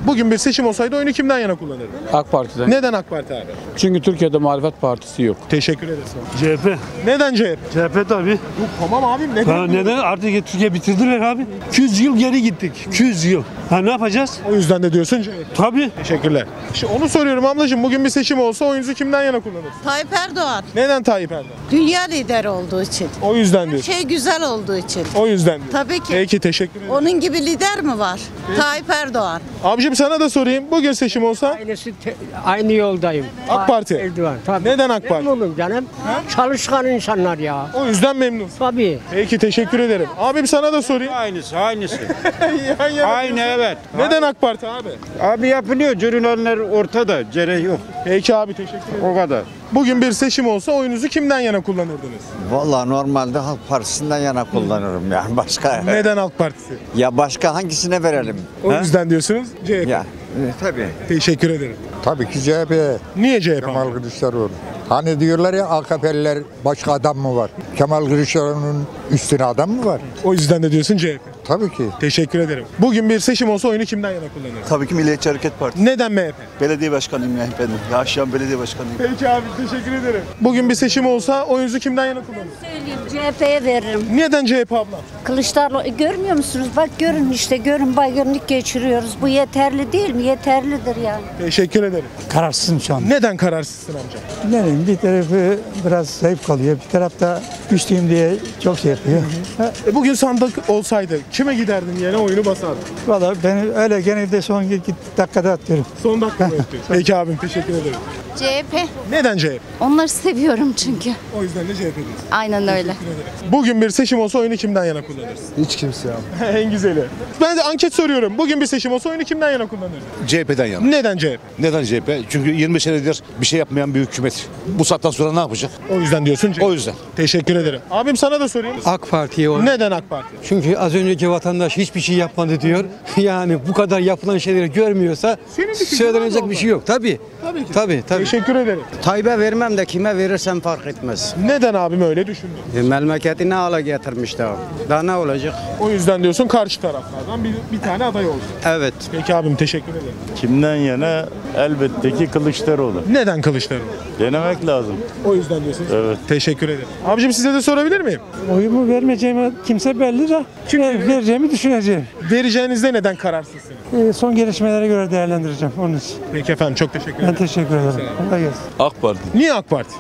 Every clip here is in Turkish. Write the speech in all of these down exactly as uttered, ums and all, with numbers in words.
Bugün bir seçim olsaydı oyunu kimden yana kullanırdın? AK Parti'den. Neden AK Parti abi? Çünkü Türkiye'de muhalefet partisi yok. Teşekkür ederiz. C H P. Neden C H P? C H P tabii. Yok, tamam abim neden? Ha, neden? Artık Türkiye bitirdiler abi. iki yüz yıl geri gittik. iki yüz yıl. Ha ne yapacağız? O yüzden de diyorsun C H P. Tabii. Teşekkürler. İşte onu soruyorum ablacığım. Bugün bir seçim olsa oyunuzu kimden yana kullanırsın? Tayyip Erdoğan. Neden Tayyip Erdoğan? Dünya lideri olduğu için. O yüzden Her diyorsun. şey güzel olduğu için. O yüzden diyorsun. Tabii ki. Peki teşekkür ederim. Onun gibi lider mi var? Tayyip Erdoğan. Abicim sana da sorayım. Bugün seçim olsa Ailesi te- aynı yoldayım. AK Parti. Erdoğan tabii. Neden AK Parti? Memnunum canım. Çalışkan insanlar ya. O yüzden memnunsun. Tabii. Peki teşekkür ederim. Abim sana da sorayım. Aynısı, aynısı. Yan yana Aynı diyorsun. evet. Neden AK Parti abi? Abi yapılıyor, cürülenler ortada, cereh yok. Peki abi teşekkür ederim. O kadar. Bugün bir seçim olsa oyunuzu kimden yana kullanırdınız? Vallahi normalde Halk Partisi'nden yana kullanırım yani başka. Neden Halk Partisi? Ya başka hangisine verelim? O yüzden diyorsunuz C H P. Ya e, tabii. Teşekkür ederim. Tabii ki C H P. Niye C H P? Kemal Kılıçdaroğlu. Hani diyorlar ya A K P'liler başka adam mı var? Kemal Kılıçdaroğlu'nun üstüne adam mı var? O yüzden de diyorsun C H P. Tabii ki. Teşekkür ederim. Bugün bir seçim olsa oyunu kimden yana kullanırsın? Tabii ki Milliyetçi Hareket Partisi. Neden M H P? Belediye başkanıyım ya efendim. Yaşayan belediye başkanıyım. Peki abi teşekkür ederim. Bugün bir seçim olsa oyunuzu kimden yana kullanırsın? Söyleyeyim C H P'ye veririm. Neden C H P abla? Kılıçdaroğlu görmüyor musunuz? Bak görün işte görün baygınlık geçiriyoruz. Bu yeterli değil mi? Yeterlidir yani. Teşekkür ederim. Kararsızım şu an. Neden kararsızsın amca? Ne bileyim bir tarafı biraz zayıf kalıyor. Bir tarafta güçlüyüm diye çok şey yapıyor. E bugün sandık olsaydı kime giderdin yerine oyunu basardın? Valla ben öyle genelde son dakikada atıyorum. Son dakika mı yaptın? Peki abim teşekkür ederim. C H P. Neden C H P? Onları seviyorum çünkü. O yüzden de C H P diyorsun. Aynen öyle. Bugün bir seçim olsa oyunu kimden yana kullanırsın? Hiç kimse abi. En güzeli. Ben de anket soruyorum. Bugün bir seçim olsa oyunu kimden yana kullanırdın? C H P'den yana. Neden C H P? Neden C H P? Çünkü yirmi senedir bir şey yapmayan bir hükümet. Bu saatten sonra ne yapacak? O yüzden diyorsun C H P. O yüzden. Teşekkür ederim. Abim sana da sorayım. AK Parti'ye oy. Neden AK Parti? Çünkü az önceki vatandaş hiçbir şey yapmadı diyor. Yani bu kadar yapılan şeyleri görmüyorsa Senin düşüncen söylenecek abi bir şey yok. Tabii. Tabii ki. Tabii tabii. Teşekkür ederim. Tayyip'e vermem de kime verirsem fark etmez. Neden abim öyle düşündün? E, memleketi ne hale getirmişti abi. Daha ne olacak? O yüzden diyorsun karşı taraflardan bir, bir tane aday olsun. Evet. Peki abim teşekkür ederim. Kimden yana? Elbette ki Kılıçdaroğlu. Neden Kılıçdaroğlu? Denemek lazım. O yüzden diyorsunuz. Evet. Teşekkür ederim. Abicim size de sorabilir miyim? Oyumu vermeyeceğime kimse belli de Ver, vereceğimi düşüneceğim. Vereceğinizde neden kararsızsınız? Ee, son gelişmelere göre değerlendireceğim onun için. Peki efendim çok teşekkür ederim. Ben teşekkür ederim. Kolay gelsin. AK Parti. Niye AK Parti?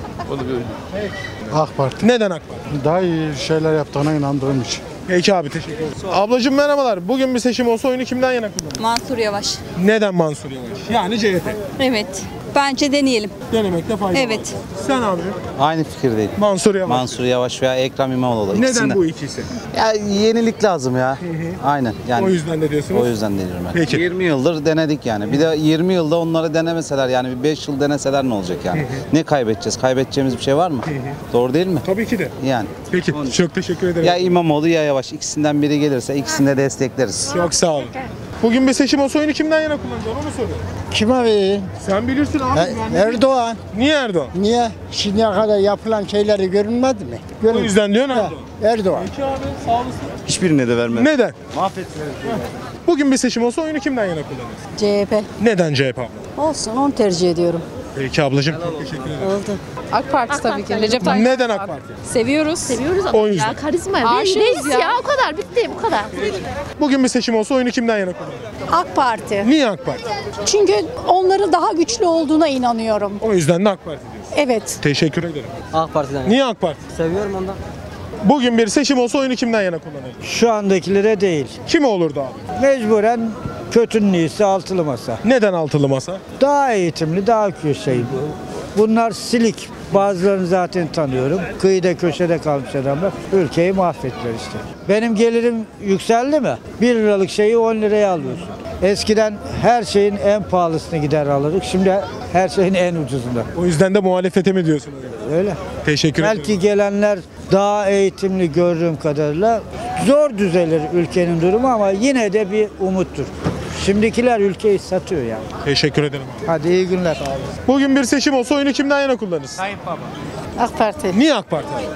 AK Parti. Neden AK Parti? Daha iyi şeyler yaptığına inandığım için. Peki abi teşekkür ederim. Ablacığım merhabalar. Bugün bir seçim olsa oyunu kimden yana kullanırsın? Mansur Yavaş. Neden Mansur Yavaş? Yani C H P. Evet. Bence deneyelim. Denemekte fayda var. Evet. Sen abi? Aynı fikirdeyim. Mansur Yavaş. Mansur Yavaş veya Ekrem İmamoğlu. Neden ikisinden. bu ikisi? Ya yenilik lazım ya. Aynen. Yani O yüzden de diyorsunuz. o yüzden deniyorum ben. Peki. yirmi yıldır denedik yani. Bir de yirmi yılda onları denemeseler yani bir beş yıl deneseler ne olacak yani? Ne kaybedeceğiz? Kaybedeceğimiz bir şey var mı? Doğru değil mi? Tabii ki de. Yani. Peki çok teşekkür ederim. Ya İmamoğlu ya Yavaş. İkisinden biri gelirse ikisini de destekleriz. Çok sağ olun. Bugün bir seçim olsa oyunu kimden yana kullanacaksın onu soruyorum. Kime vereyim? Sen bilirsin abi. ben de- Erdoğan. Niye Erdoğan? Niye? Şimdiye kadar yapılan şeyleri görünmedi mi? O yüzden diyorsun Erdoğan. Erdoğan. Peki abi sağ olasın. Hiçbirine de vermem. Neden? Mahvettiler. Bugün bir seçim olsa oyunu kimden yana kullanırsın? C H P. Neden C H P abla? Olsun onu tercih ediyorum. Peki ablacığım çok teşekkür ederim. Oldu. AK Parti tabii ki. Recep Tayyip. Neden AK Parti? Seviyoruz. Seviyoruz O yüzden. Karizma. Aşığız ya. O kadar bitti bu kadar. Bugün bir seçim olsa oyunu kimden yana kullanırsın? AK Parti. Niye AK Parti? Çünkü onların daha güçlü olduğuna inanıyorum. O yüzden de AK Parti diyorsun. Evet. Teşekkür ederim. AK Parti'den. Niye AK Parti? Seviyorum ondan. Bugün bir seçim olsa oyunu kimden yana kullanırdın? Şu andakilere değil. Kim olurdu abi? Mecburen kötünün iyisi altılı masa. Neden altılı masa? Daha eğitimli, daha köşeyi bu. Bunlar silik. Bazılarını zaten tanıyorum. Kıyıda köşede kalmış adamlar. Ülkeyi mahvettiler işte. Benim gelirim yükseldi mi? bir liralık şeyi on liraya alıyorsun. Eskiden her şeyin en pahalısını gider alırdık. Şimdi her şeyin en ucuzunda. O yüzden de muhalefete mi diyorsun? Öyle. Teşekkür ederim. Belki gelenler daha eğitimli gördüğüm kadarıyla zor düzelir ülkenin durumu ama yine de bir umuttur. Şimdikiler ülkeyi satıyor yani. Teşekkür ederim. Hadi iyi günler. Bugün bir seçim olsa oyunu kimden yana kullanırsın? AK Parti. Niye AK Parti?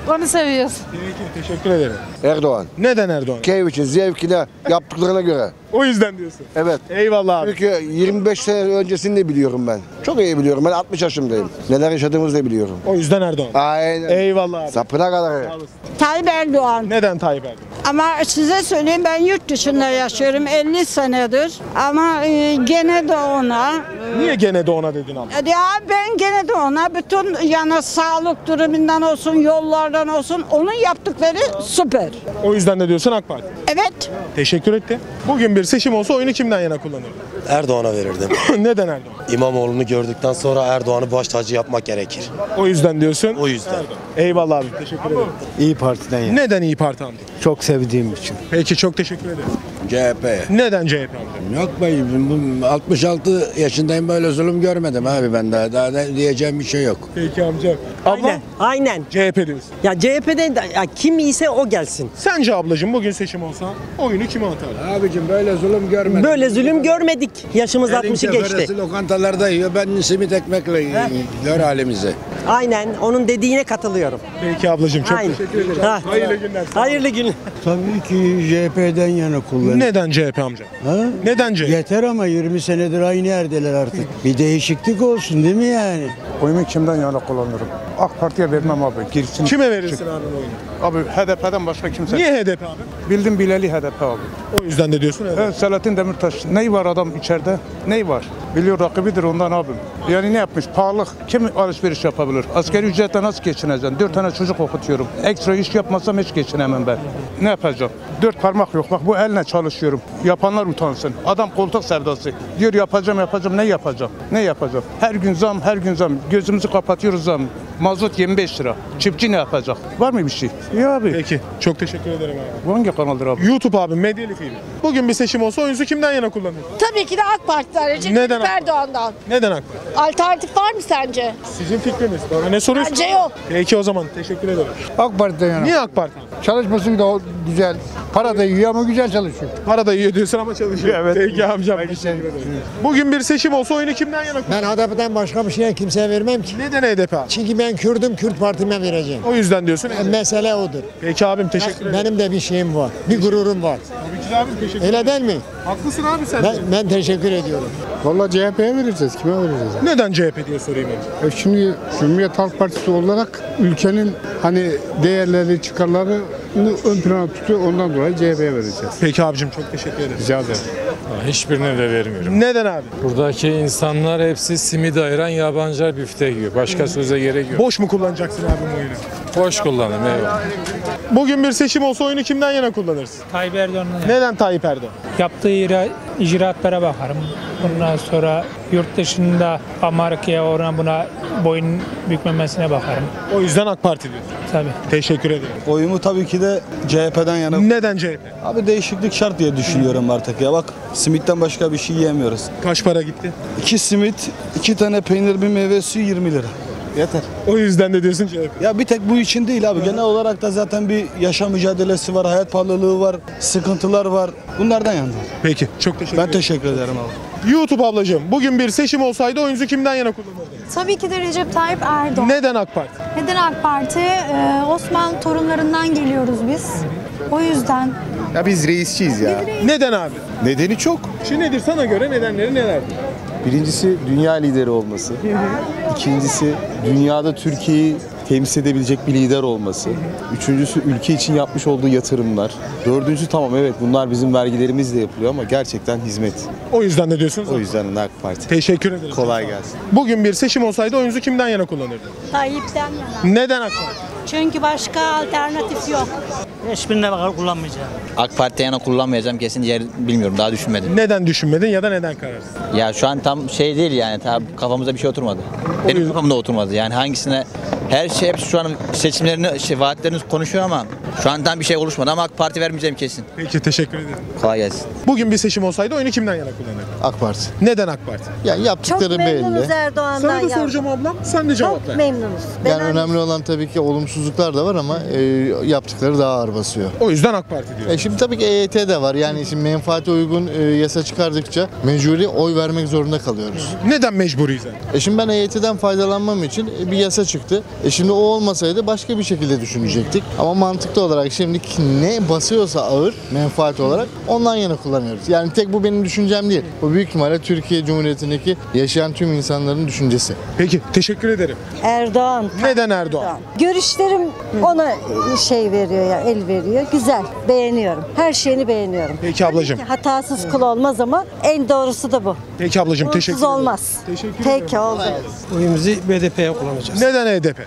Onu seviyoruz. Peki teşekkür ederim. Erdoğan. Neden Erdoğan? Keyif zevkine, yaptıklarına göre. O yüzden diyorsun. Evet. Eyvallah abi. Çünkü yirmi beş sene öncesini de biliyorum ben. Çok iyi biliyorum. Ben altmış yaşındayım. Neler yaşadığımızı da biliyorum. O yüzden Erdoğan. Aynen. Eyvallah abi. Sapına kadar. Tayyip Erdoğan. Neden Tayyip Erdoğan? Ama size söyleyeyim, ben yurt dışında yaşıyorum elli senedir. Ama e, gene de ona. Niye gene de ona dedin abi? Ya ben gene de ona bütün yani sağlık durumundan olsun, yollardan olsun onun yaptıkları süper. O yüzden de diyorsun AK Parti. Evet. Teşekkür etti. Bugün bir seçim olsa oyunu kimden yana kullanırdın? Erdoğan'a verirdim. Neden Erdoğan? İmamoğlu'nu gördükten sonra Erdoğan'ı baş tacı yapmak gerekir. O yüzden diyorsun. O yüzden. Erdoğan. Eyvallah abi. Teşekkür ederim. İyi Parti'den ya. Neden İyi Parti amca? Çok sevdiğim için. Peki çok teşekkür ederim. C H P. Neden C H P amca? Yok be, altmış altı yaşındayım, böyle zulüm görmedim abi ben daha. Daha da diyeceğim bir şey yok. Peki amca. Abla? Aynen, aynen. C H P diyorsun. Ya C H P'den ya kim iyiyse o gelsin. Sence ablacığım bugün seçim olsa oyunu kime atardın? Abicim böyle zulüm görmedim. Böyle zulüm görmedik. Yaşımız altmışı geçti. Lokantalarda yiyor, ben simit ekmekle yiyor halimize. Aynen, onun dediğine katılıyorum. Peki ablacığım çok Aynen. teşekkür ederim. Ha. Hayırlı günler. Hayırlı günler. Tabii ki C H P'den yana kullanır. Neden C H P amca? Ha? Neden C H P? Yeter ama yirmi senedir aynı yerdeler artık. Bir değişiklik olsun değil mi yani? Oyumu kimden yana kullanırım? AK Parti'ye vermem abi. Girsin. Kime verirsin abi oyunu? Abi H D P'den başka kimse. Niye H D P abi? Bildim bileli H D P abi. O yüzden de diyorsun evet. Evet, Selahattin Demirtaş. Ney var adam içeride? Ney var? Biliyor rakibidir ondan abim. Yani ne yapmış? Pahalılık. Kim alışveriş yapabilir? Asgari ücretle nasıl geçineceksin? Dört tane çocuk okutuyorum. Ekstra iş yapmasam hiç geçinemem ben. Ne yapacağım? Dört parmak yok. Bak bu elle çalışıyorum. Yapanlar utansın. Adam koltuk sevdası. Diyor yapacağım yapacağım. Ne yapacağım? Ne yapacağım? Her gün zam, her gün zam. Gözümüzü kapatıyoruz zam. Mazot yirmi beş lira. Çiftçi ne yapacak? Var mı bir şey? Ya abi. Peki. Çok teşekkür ederim abi. Bu hangi kanaldır abi? YouTube abi, Medyali T V. Bugün bir seçim olsa oyunuzu kimden yana kullanırdın? Tabii ki de AK Parti'den. Recep Neden Tayyip AK Erdoğan'dan. Neden AK Parti? Alternatif var mı sence? Sizin fikriniz. Bana ne soruyorsun? Bence yok. Peki o zaman teşekkür ederim. AK Parti'den yana. Niye AK Parti? Çalışması da güzel. Para da yiyor ama güzel çalışıyor. Para da yiyor diyorsun ama çalışıyor. Evet. Peki amcam teşekkür ederim. Bugün bir seçim olsa oyunu kimden yana kullanırdın? Ben H D P'den başka bir şeye kimseye vermem ki. Neden H D P abi? Çünkü ben Kürdüm, Kürt partime vereceğim. O yüzden diyorsun. E, mesele odur. Peki abim teşekkür ederim. Benim de bir şeyim var, bir gururum var. Tabii ki de abim teşekkür ederim. Öyle değil mi? Haklısın abi sen Ben, de. ben teşekkür ediyorum. Vallahi C H P'ye vereceğiz. Kime vereceğiz? Neden C H P diye sorayım önce. E şimdi Cumhuriyet Halk Partisi olarak ülkenin hani değerleri, çıkarları ön plana tutuyor. Ondan dolayı C H P'ye vereceğiz. Peki abicim çok teşekkür ederim. Rica ederim. Hiçbirine de vermiyorum. Neden abi? Buradaki insanlar hepsi simit ayıran yabancılar biftek yiyor. Başka söze gerek yok. Boş mu kullanacaksın abim oyunu? Boş kullanım eyvallah. Bugün bir seçim olsa oyunu kimden yana kullanırsın? Tayyip Erdoğan'ın Neden Tayyip Erdoğan? yaptığı ira- icraatlara bakarım. Bundan sonra yurt dışında Amerika'ya ona buna boyun bükmemesine bakarım. O yüzden AK Parti diyorsun. Tabii. Teşekkür ederim. Oyumu tabii ki de C H P'den yana. Neden C H P? Abi değişiklik şart diye düşünüyorum artık ya. Bak simitten başka bir şey yiyemiyoruz. Kaç para gitti? İki simit, iki tane peynir, bir meyve suyu yirmi lira. Yeter. O yüzden de diyorsun C H P. Ya bir tek bu için değil abi. Genel olarak da zaten bir yaşam mücadelesi var, hayat pahalılığı var, sıkıntılar var. Bunlardan yandı. Peki. Çok teşekkür ederim. Ben teşekkür ederim abi. YouTube ablacığım, bugün bir seçim olsaydı oyunuzu kimden yana kullanırdın? Tabii ki de Recep Tayyip Erdoğan. Neden AK Parti? Neden AK Parti? Ee, Osmanlı torunlarından geliyoruz biz. O yüzden. Ya biz reisçiyiz ya. Neden abi? Nedeni çok. Şu nedir sana göre nedenleri nelerdir? Birincisi dünya lideri olması. İkincisi dünyada Türkiye'yi temsil edebilecek bir lider olması. Üçüncüsü ülke için yapmış olduğu yatırımlar. Dördüncüsü tamam evet bunlar bizim vergilerimizle yapılıyor ama gerçekten hizmet. O yüzden de diyorsunuz. O yüzden AK Parti. Teşekkür ederim. Kolay gelsin. Bugün bir seçim olsaydı oyunuzu kimden yana kullanırdın? Tayyip'ten yana. Neden AK Parti? Çünkü başka alternatif yok. Hiçbirine bakar kullanmayacağım. AK Parti'ye yana kullanmayacağım kesin yer bilmiyorum daha düşünmedim. Neden düşünmedin ya da neden kararsın? Ya şu an tam şey değil yani tam kafamıza bir şey oturmadı. Benim kafamda oturmadı yani hangisine her şey hepsi şu an seçimlerini şey, vaatlerini konuşuyor ama Şu an tam bir şey oluşmadı ama AK Parti vermeyeceğim kesin. Peki teşekkür ederim. Kolay gelsin. Bugün bir seçim olsaydı oyunu kimden yana kullanırdın? AK Parti. Neden AK Parti? Yani yaptıkları belli. Erdoğan'dan. Sana da soracağım ablam. Sen de cevap ver. Memnunuz. Yani önemli olan tabii ki olumsuzluklar da var ama e, yaptıkları daha ağır basıyor. O yüzden AK Parti diyor. E şimdi tabii ki E Y T de var. Yani şimdi menfaate uygun e, yasa çıkardıkça mecburi oy vermek zorunda kalıyoruz. Neden mecburiyiz? E şimdi ben E Y T'den faydalanmam için bir yasa çıktı. E şimdi o olmasaydı başka bir şekilde düşünecektik. Ama mantıklı olarak şimdi ne basıyorsa ağır menfaat olarak ondan yana kullanıyoruz. Yani tek bu benim düşüncem değil. Bu büyük ihtimalle Türkiye Cumhuriyeti'ndeki yaşayan tüm insanların düşüncesi. Peki teşekkür ederim. Erdoğan. Neden Erdoğan? Görüşlerim ona şey veriyor ya, el veriyor. Güzel. Beğeniyorum. Her şeyini beğeniyorum. Peki ablacığım. Hatasız kul olmaz ama en doğrusu da bu. Peki ablacığım teşekkür Uğursuz ederim. olmaz. Teşekkür Peki ederim. oldu. Oyumuzu B D P'ye kullanacağız. Neden H D P?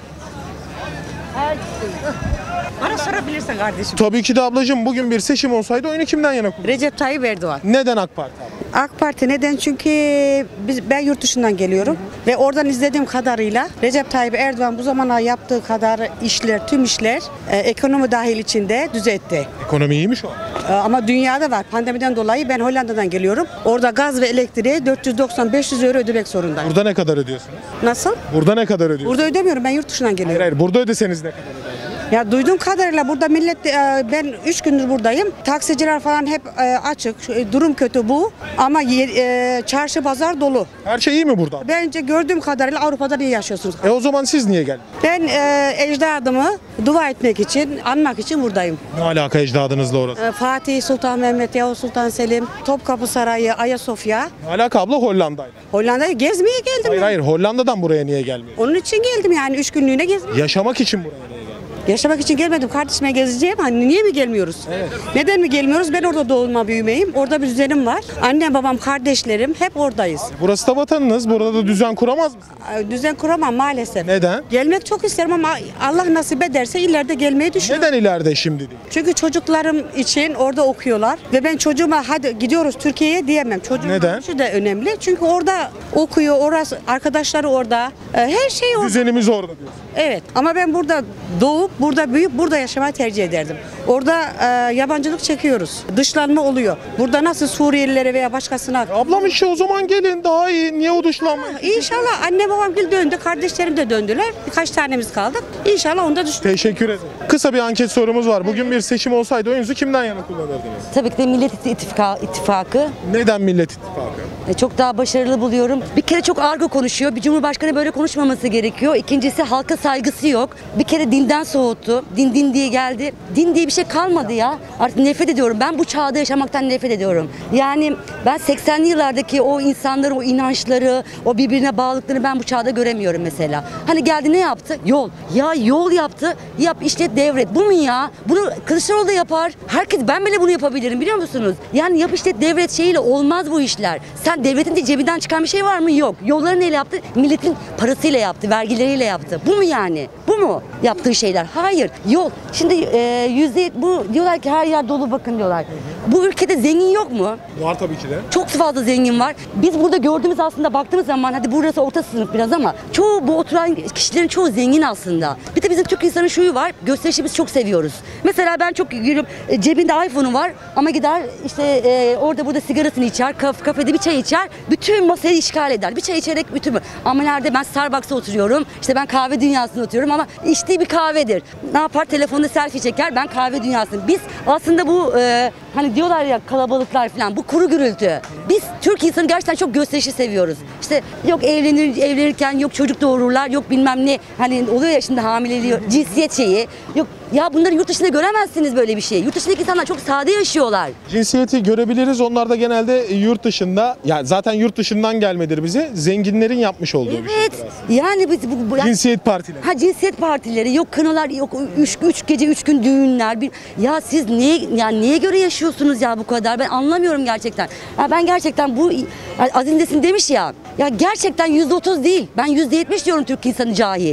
Bana sorabilirsin kardeşim. Tabii ki de ablacığım bugün bir seçim olsaydı oyunu kimden yana kullanırdın? Recep Tayyip Erdoğan. Neden AK Parti abi? AK Parti neden? Çünkü biz, ben yurt dışından geliyorum ve oradan izlediğim kadarıyla Recep Tayyip Erdoğan bu zamana yaptığı kadar işler, tüm işler e, ekonomi dahil içinde düzeltti. Ekonomi iyi mi şu an? E, ama dünyada var. Pandemiden dolayı ben Hollanda'dan geliyorum. Orada gaz ve elektriğe dört yüz doksan beş yüz euro ödemek zorundayım. Burada ne kadar ödüyorsunuz? Nasıl? Burada ne kadar ödüyorsunuz? Burada ödemiyorum. Ben yurt dışından geliyorum. Hayır hayır burada ödeseniz ne kadar öderdiniz? Ya duyduğum kadarıyla burada millet, e, ben üç gündür buradayım. Taksiciler falan hep e, açık. Şu, e, Durum kötü bu. Ama ye- e, çarşı pazar dolu. Her şey iyi mi burada? Bence gördüğüm kadarıyla Avrupa'da iyi yaşıyorsunuz. E o zaman siz niye geldiniz? Ben e, ecdadımı dua etmek için, anmak için buradayım. Ne alaka ecdadınızla orası? E, Fatih Sultan Mehmet, Yavuz Sultan Selim, Topkapı Sarayı, Ayasofya. Ne alaka abla Hollanda'yla? Hollanda'ya gezmeye geldim. Hayır ben. hayır Hollanda'dan buraya niye gelmiyorsunuz? Onun için geldim yani üç günlüğüne gezmeye. Yaşamak için buraya niye geldiniz? Yaşamak için gelmedim. Kardeşime gezeceğim. Hani niye mi gelmiyoruz? Evet. Neden mi gelmiyoruz? Ben orada doğma büyümeyim. Orada bir düzenim var. Annem, babam, kardeşlerim hep oradayız. Burası da vatanınız. Burada da düzen kuramaz mısınız? Ay, Düzen kuramam maalesef. Neden? Gelmek çok isterim ama Allah nasip ederse ileride gelmeyi düşünüyorum. Neden ileride şimdi değil? Çünkü çocuklarım için orada okuyorlar ve ben çocuğuma hadi gidiyoruz Türkiye'ye diyemem. Çocuğum Neden? Şu da önemli. Çünkü orada okuyor, orası arkadaşları orada. Ee, Her şey orada. Düzenimiz orada diyorsun. Evet ama ben burada doğup, burada büyüyüp, burada yaşamayı tercih ederdim. Orada e, yabancılık çekiyoruz. Dışlanma oluyor. Burada nasıl Suriyelilere veya başkasına... Ablam işte o zaman gelin daha iyi. Niye o dışlanmayın? İnşallah anne babam gül döndü, kardeşlerim de döndüler. Birkaç tanemiz kaldık. İnşallah onda düşün. Teşekkür ederim. Kısa bir anket sorumuz var. Bugün bir seçim olsaydı oyunuzu kimden yana kullanırdınız? Tabii ki de Millet İttifakı. ittifakı. Neden Millet İttifakı? E, Çok daha başarılı buluyorum. Bir kere çok argo konuşuyor. Bir cumhurbaşkanı böyle konuşmaması gerekiyor. İkincisi halka saygısı yok. Bir kere dinden soğuttu. Din din diye geldi. Din diye bir şey kalmadı ya. Artık nefret ediyorum. Ben bu çağda yaşamaktan nefret ediyorum. Yani ben seksenli yıllardaki o insanların o inançları, o birbirine bağlılıklarını ben bu çağda göremiyorum mesela. Hani geldi ne yaptı? Yol. Ya yol yaptı. Yap işlet devret. Bu mu ya? Bunu Kılıçdaroğlu da yapar. Herkes ben bile bunu yapabilirim biliyor musunuz? Yani yap işlet devret şeyiyle olmaz bu işler. Sen devletin de cebinden çıkan bir şey var mı? Yok. Yolları neyle yaptı? Milletin parasıyla yaptı, vergileriyle yaptı. Bu mu yani? Bu mu yaptığı şeyler? Hayır. Yol. Şimdi e, yüzde bu diyorlar ki her yer dolu bakın diyorlar. Bu ülkede zengin yok mu? Var tabii ki de. Çok fazla zengin var. Biz burada gördüğümüz aslında baktığımız zaman hadi burası orta sınıf biraz ama çoğu bu oturan kişilerin çoğu zengin aslında. Bir de bizim Türk insanın şuyu var. Gösterişi biz çok seviyoruz. Mesela ben çok yürüp e, cebinde iPhone'u var ama gider işte e, orada burada sigarasını içer, kaf, kafede bir çay içer. Bütün masayı işgal eder. Bir çay içerek bütün ama nerede ben Starbucks'ta oturuyorum. İşte ben kahve dünyasında oturuyorum ama içtiği bir kahvedir. Ne yapar? Telefonda selfie çeker. Ben kahve dünyasında. Biz aslında bu e, hani diyorlar ya kalabalıklar falan bu kuru gürültü. Biz Türk insanı gerçekten çok gösterişi seviyoruz. İşte yok evlenir evlenirken yok çocuk doğururlar yok bilmem ne hani oluyor ya şimdi hamileliği cinsiyet şeyi yok ya bunları yurt dışında göremezsiniz böyle bir şey. Yurt dışındaki insanlar çok sade yaşıyorlar. Cinsiyeti görebiliriz. Onlar da genelde yurt dışında, yani zaten yurt dışından gelmedir bize. Zenginlerin yapmış olduğu bir şey. Evet. Yani biz bu, bu cinsiyet partileri. Ha cinsiyet partileri yok kınalar yok üç, üç gece üç gün düğünler. Bir, ya siz niye yani niye göre yaşıyorsunuz ya bu kadar? Ben anlamıyorum gerçekten. Ya ben gerçekten bu Aziz Nesin demiş ya. Ya gerçekten yüzde otuz değil. Ben yüzde yetmiş diyorum Türk insanı cahil.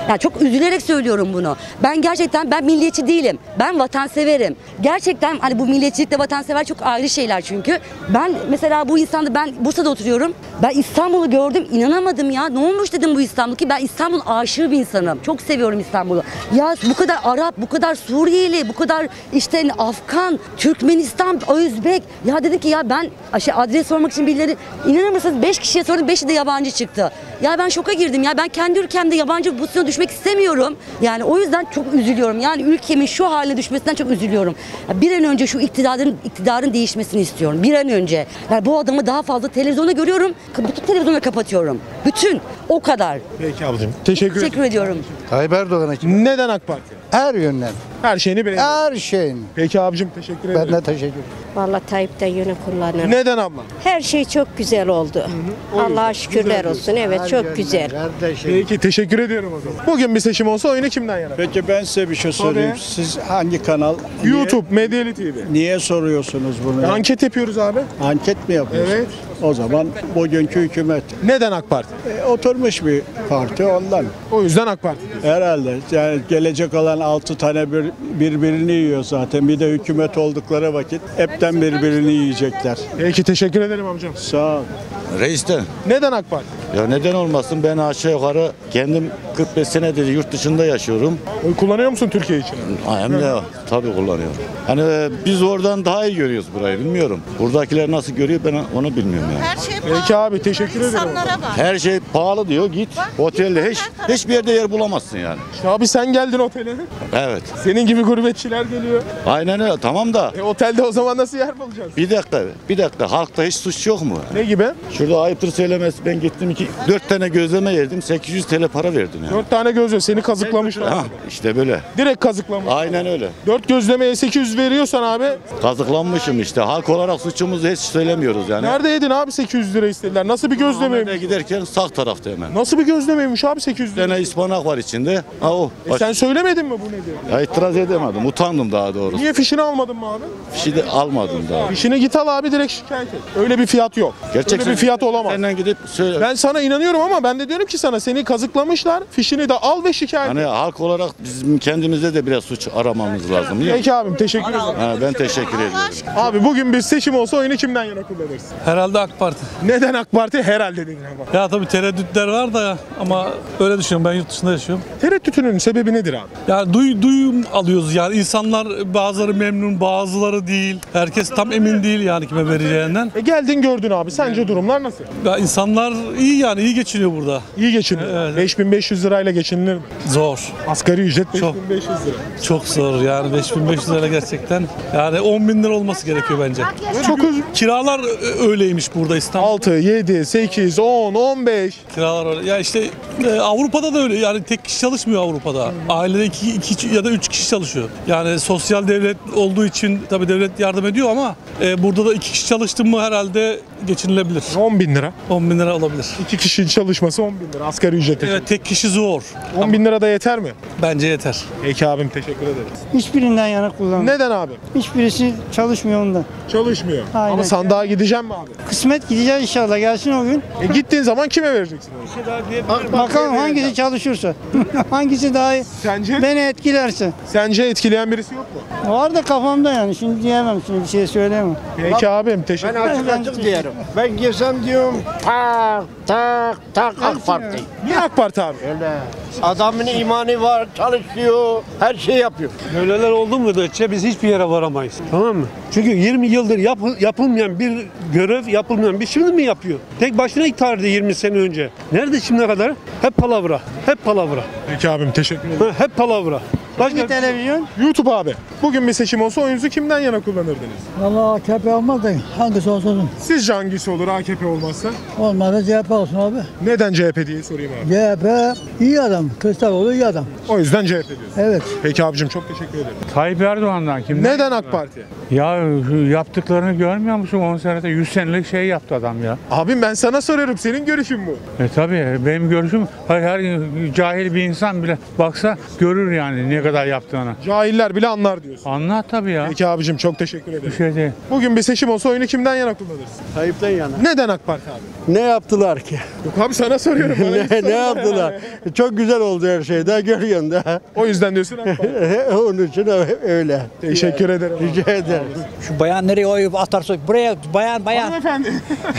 Yani çok üzülerek söylüyorum bunu. Ben gerçekten ben milliyetçi değilim. Ben vatanseverim. Gerçekten hani bu milliyetçilikle vatansever çok ayrı şeyler çünkü. Ben mesela bu İstanbul'da ben Bursa'da oturuyorum. Ben İstanbul'u gördüm, inanamadım ya. Ne olmuş dedim bu İstanbul ki ben İstanbul aşığı bir insanım. Çok seviyorum İstanbul'u. Ya bu kadar Arap, bu kadar Suriyeli, bu kadar işte Afgan, Türkmenistan, Özbek. Ya dedim ki ya ben şey, adres sormak için birileri inanır mısınız beş kişiye sordum beşi de yabancı çıktı. Ya ben şoka girdim ya ben kendi ülkemde yabancı pozisyona düşmek istemiyorum. Yani o yüzden çok üzülüyorum. Yani ülkemin şu haline düşmesinden çok üzülüyorum. Ya bir an önce şu iktidarın iktidarın değişmesini istiyorum. Bir an önce. Yani bu adamı daha fazla televizyonda görüyorum. Bütün televizyonu kapatıyorum. Bütün. O kadar. Peki ablacığım. Teşekkür, Teşekkür ediyorum. Tayyip Erdoğan'a kim? Neden AK Parti? Her yönden. Her şeyini beğendim. Her şeyin. Peki abicim teşekkür ederim. Ben de teşekkür ederim. Vallahi Tayyip de yönü kullanır. Neden abla? Her şey çok güzel oldu. Allah'a şükürler olsun. Evet çok güzel. Peki teşekkür ediyorum o zaman. Bugün bir seçim olsa oyunu kimden yana? Peki ben size bir şey söyleyeyim. Tabii. Siz hangi kanal? YouTube, Medyali T V. Niye soruyorsunuz bunu? Anket yapıyoruz abi. Anket mi yapıyorsunuz? Evet. O zaman bugünkü hükümet Neden AK Parti? e, oturmuş bir parti ondan. O yüzden AK Parti diyorsun. Herhalde. Yani gelecek olan altı tane bir, birbirini yiyor zaten. Bir de hükümet oldukları vakit hepten birbirini yiyecekler. Peki teşekkür ederim amcam. Sağ ol. Reisten. Neden AK Parti? Ya neden olmasın? Ben aşağı yukarı kendim kırk beş senedir yurt dışında yaşıyorum. Oy kullanıyor musun Türkiye için? Ha, hem de tabii kullanıyorum. Hani e, biz oradan daha iyi görüyoruz burayı bilmiyorum. Buradakiler nasıl görüyor ben onu bilmiyorum yani. Her şey pahalı. Peki abi teşekkür ederim. İnsanlara bak. Her şey pahalı diyor git otelde hiç hiçbir yerde yer bulamazsın yani. İşte abi sen geldin otele. Evet. Senin gibi gurbetçiler geliyor. Aynen öyle tamam da. E otelde o zaman nasıl yer bulacağız? Bir dakika bir dakika halkta hiç suç yok mu? Ne gibi? Şurada ayıptır söylemesi ben gittim iki dört tane gözleme yedim sekiz yüz T L para verdim yani. Dört tane gözleme seni kazıklamışlar. Ha, işte böyle. Direkt kazıklamış. Aynen öyle. Dört gözlemeye sekiz yüz veriyorsan abi. Kazıklanmışım işte. Halk olarak suçumuzu hiç söylemiyoruz yani. Nerede yedin abi sekiz yüz lira istediler? Nasıl bir gözlemeymiş? Ahmet'e giderken sağ tarafta hemen. Nasıl bir gözlemeymiş abi sekiz yüz Bir lira? tane ıspanak var içinde. Ha o. E sen söylemedin mi bu nedir? Ya itiraz edemedim. Utandım daha doğrusu. Niye fişini almadın mı abi? Fişi de almadım daha. Fişini git al abi direkt şikayet et. Öyle bir fiyat yok. Gerçekten Öyle bir fiyat olamaz. Senden gidip söyle. Ben sana inanıyorum ama ben de diyorum ki sana seni kazıklamışlar. Fişini de al ve şikayet Hani et. halk olarak bizim kendimizde de biraz suç aramamız lazım. Biliyor musun? Peki abim teşekkür ederim. Ha, ben teşekkür ediyorum. Abi bugün bir seçim olsa oyunu kimden yana kullanırsın? Herhalde AK Parti. Neden AK Parti? Herhalde dedin ama. Ya tabii tereddütler var da ama öyle düşünüyorum. Ben yurt dışında yaşıyorum. Tereddütünün sebebi nedir abi? Yani duy, duyum alıyoruz yani insanlar bazıları memnun bazıları değil. Herkes tam emin değil yani kime vereceğinden. E geldin gördün abi. Sence durumlar nasıl? Ya insanlar iyi yani iyi geçiniyor burada. İyi geçiniyor. Evet. beş bin beş yüz lirayla geçinilir mi? Zor. Asgari ücret beş Çok. bin beş yüz lira. Çok zor yani beş bin beş yüz lira gerçekten. Yani on bin lira olması gerekiyor bence. Çok uzun. Kiralar öyleymiş burada İstanbul'da. altı, yedi, sekiz, on, on beş. Kiralar öyle. Ya işte e, Avrupa'da da öyle. Yani tek kişi çalışmıyor Avrupa'da. Ailede iki, iki ya da üç kişi çalışıyor. Yani sosyal devlet olduğu için tabii devlet yardım ediyor ama e, burada da iki kişi çalıştın mı herhalde geçinilebilir. on bin lira. on bin lira olabilir. İki kişinin çalışması on bin lira. Asgari ücret. Evet tek kişi zor. on bin lira da yeter mi? Bence yeter. Peki abim teşekkür ederiz. Hiçbirinden yana kullanmıyorum. Neden abi? Hiçbirisi çalışmıyor ondan. Çalışmıyor. Aynen. Ama sandığa gideceğim mi abi? Kısmet gideceğiz inşallah gelsin o gün. E gittiğin zaman kime vereceksin? Bak, bakalım hangisi çalışırsa. hangisi daha iyi. Sence? Beni etkilerse. Sence etkileyen birisi yok mu? Var da kafamda yani şimdi diyemem şimdi bir şey söyleyemem. Peki abim teşekkür Ben ederim. açık açık diyelim. Ben girsem diyorum tak tak tak AK Parti. Niye AK Parti abi? Öyle. Adamın imanı var, çalışıyor, her şey yapıyor. Böyleler olduğu müddetçe biz hiçbir yere varamayız. Tamam mı? Çünkü yirmi yıldır yap, yapılmayan bir görev, yapılmayan bir şimdi mi yapıyor? Tek başına iktidardı yirmi sene önce. Nerede şimdiye kadar? Hep palavra. Hep palavra. Peki abim teşekkür ederim. Hep palavra. Başka televizyon? YouTube abi. Bugün bir seçim olsa oyunuzu kimden yana kullanırdınız? Valla A K P olmaz da hangisi olsa olsun. Sizce hangisi olur A K P olmazsa? Olmaz C H P olsun abi. Neden C H P diye sorayım abi. C H P iyi adam. Kılıçdaroğlu iyi adam. O yüzden C H P diyorsun. Evet. Peki abicim çok teşekkür ederim. Tayyip Erdoğan'dan kim? Neden AK Parti? Ya yaptıklarını görmüyor musun? on senede yüz senelik şey yaptı adam ya. Abim ben sana soruyorum. Senin görüşün bu. E tabii benim görüşüm her, her cahil bir insan bile baksa görür yani ne kadar yaptığını. Cahiller bile anlar diyor. diyorsun. Anlat tabii ya. Peki abicim çok teşekkür ederim. Bir şey değil. Bugün bir seçim olsa oyunu kimden yana kullanırsın? Tayyip'ten yana. Neden AK Parti abi? Ne yaptılar ki? Yok abi sana soruyorum. Bana hiç ne, ne sorma yaptılar? yani. Çok güzel oldu her şey. Daha görüyorsun da. O yüzden diyorsun AK Parti. Onun için öyle. Teşekkür ederim. abi. Rica ederim. Şu bayan nereye oy atarsa buraya bayan bayan. Hanımefendi.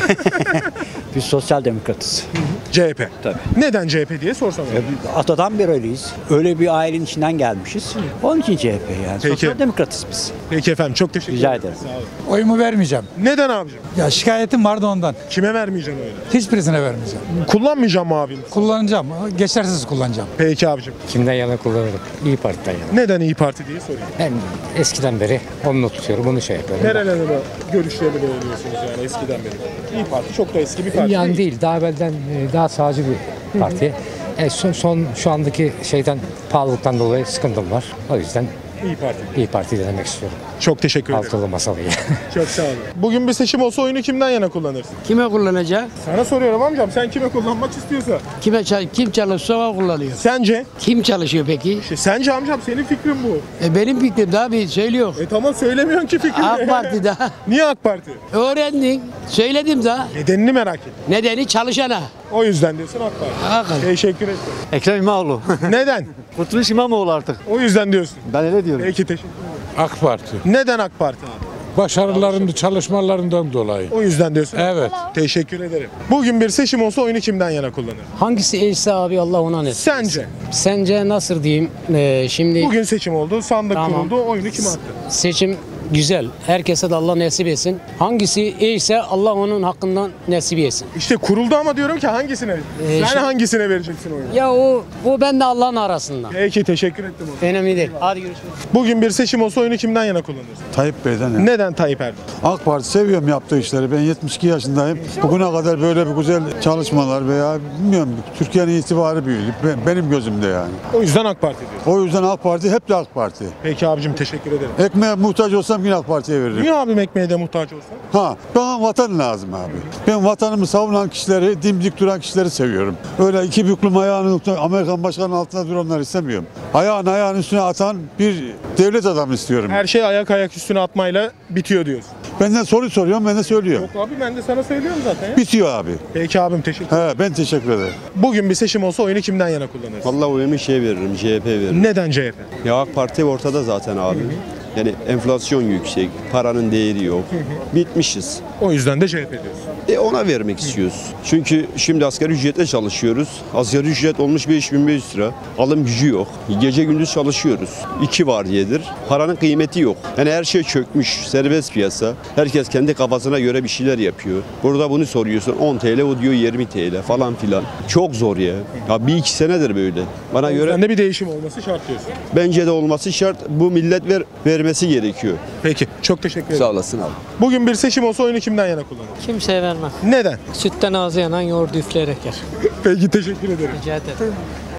Biz sosyal demokratız. C H P. Tabii. Neden C H P diye sorsam. Atadan beri öyleyiz. Öyle bir ailenin içinden gelmişiz. Onun için C H P yani. Peki. Sosyal demokratız biz. Peki efendim çok teşekkür Rica ederim. ederim. Sağ olun. Oyumu vermeyeceğim. Neden abicim? Ya şikayetim vardı ondan. Kime vermeyeceksin öyle? Hiçbirisine vermeyeceğim. Kullanmayacağım mı abim? Kullanacağım. Geçersiz kullanacağım. Peki abicim. Kimden yana kullanırım? İyi Parti'den yana. Neden İyi Parti diye sorayım. Ben eskiden beri onu tutuyorum, onu şey yapıyorum. Nerelerde bu görüşlerini beğeniyorsunuz yani eskiden beri? İyi Parti çok da eski bir parti Yani değil. değil, daha evvelden e, daha sağcı bir parti. E, son, son şu andaki şeyden pahalılıktan dolayı sıkıntım var. O yüzden İyi Parti. İyi Parti demek istiyorum. Çok teşekkür ederim. Altılı masalıyı. Çok sağ olun. Bugün bir seçim olsa oyunu kimden yana kullanırsın? Kime kullanacak? Sana soruyorum amcam. Sen kime kullanmak istiyorsa. Kime kim çalışsa o kullanıyor. Sence? Kim çalışıyor peki? İşte sence amcam senin fikrin bu. E benim fikrim daha bir söylüyor. E tamam söylemiyorsun ki fikrini. AK Parti daha. Niye AK Parti? Öğrendik. Söyledim daha. Nedenini merak ettim. Nedeni çalışana. O yüzden diyorsun AK Parti. AK Parti. Teşekkür ederim. Ekrem İmamoğlu. Neden? Kurtuluş İmamoğlu artık. O yüzden diyorsun. Ben öyle diyorum. Peki teşekkür ederim. AK Parti. Neden AK Parti abi? Başarılarında, çalışmalarından dolayı. O yüzden diyorsun. Evet. Teşekkür ederim. Bugün bir seçim olsa oyunu kimden yana kullanır? Hangisi iyiyse abi Allah ona ne? Sence? Sence nasıl diyeyim? Ee, şimdi Bugün seçim oldu, sandık Tamam. kuruldu, oyunu kime attı? seçim güzel. Herkese de Allah nasip etsin. Hangisi iyiyse Allah onun hakkından nasip etsin. İşte kuruldu ama diyorum ki hangisine? Ee, Sen şey- hangisine vereceksin oyunu? Ya o o ben de Allah'ın arasında. Peki teşekkür ettim. o zaman. Önemli değil. Hadi görüşürüz. Bugün bir seçim olsa oyunu kimden yana kullanırsın? Tayyip Bey'den. Neden Tayyip Erdoğan? AK Parti seviyorum yaptığı işleri. Ben yetmiş iki yaşındayım. Bugüne kadar böyle bir güzel çalışmalar veya bilmiyorum Türkiye'nin itibarı büyüdü. Ben- Benim gözümde yani. O yüzden AK Parti diyor. O yüzden AK Parti hep de AK Parti. Peki abicim teşekkür ederim. Ekmeğe muhtaç olsam yine AK Parti'ye veririm. Niye abim ekmeğe de muhtaç olsa? Ha, bana vatan lazım abi. Ben vatanımı savunan kişileri, dimdik duran kişileri seviyorum. Öyle iki büklüm ayağını Amerikan başkanının altına duranlar istemiyorum. Ayağını ayağın üstüne atan bir devlet adamı istiyorum. Her şey ayak ayak üstüne atmayla bitiyor diyorsun. Benden soru soruyorum, ben de söylüyorum. Yok abi ben de sana söylüyorum zaten ya. Bitiyor abi. Peki abim teşekkür ederim. He, ben teşekkür ederim. Bugün bir seçim olsa oyunu kimden yana kullanırsın? Vallahi oyumu şey veririm, C H P veririm. Neden C H P? Ya AK Parti ortada zaten abi. Yani enflasyon yüksek, paranın değeri yok. Bitmişiz. O yüzden de C H P diyorsun. E ona vermek istiyoruz. Çünkü şimdi asgari ücretle çalışıyoruz. Asgari ücret olmuş beş bin beş yüz lira. Alım gücü yok. Gece gündüz çalışıyoruz. İki variyedir. Paranın kıymeti yok. Yani her şey çökmüş. Serbest piyasa. Herkes kendi kafasına göre bir şeyler yapıyor. Burada bunu soruyorsun. on TL o diyor yirmi TL falan filan. Çok zor ya. Ya bir iki senedir böyle. Bana O göre yüzden de bir değişim olması şart diyorsun. bence de olması şart. Bu millet ver, vermesi gerekiyor. Peki çok teşekkür ederim. Sağ olasın abi. Bugün bir seçim olsa oyunu kimden yana kullanır? Kimseye vermem. Neden? Sütten ağzı yanan yoğurdu üfleyerek yer. Peki teşekkür ederim. Rica ederim.